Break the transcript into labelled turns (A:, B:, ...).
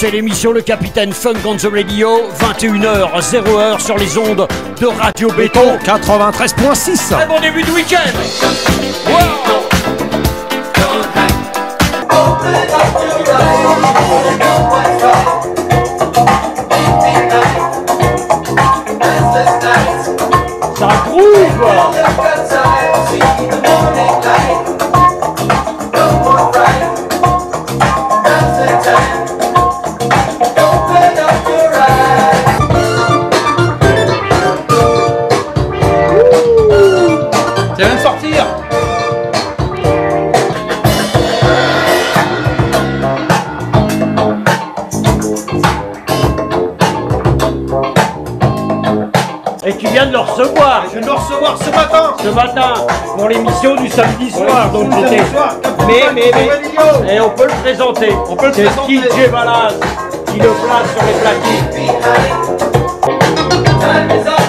A: C'est l'émission Le Capitaine Funk on the Radio, 21h, 0h sur les ondes de Radio Béton
B: 93.6.
A: Très bon début de week-end. Wow. Ça groove.
B: Ça vient de sortir.
A: Et tu viens de le recevoir.
B: Je viens de le recevoir ce matin.
A: Ce matin, pour l'émission du samedi soir.
B: Ouais,
A: Donc
B: samedi
A: j'étais.
B: soir,
A: Mais. Et on peut le présenter.
B: On peut le
A: C'est
B: présenter.
A: DJ Balaz qui le place sur les platines.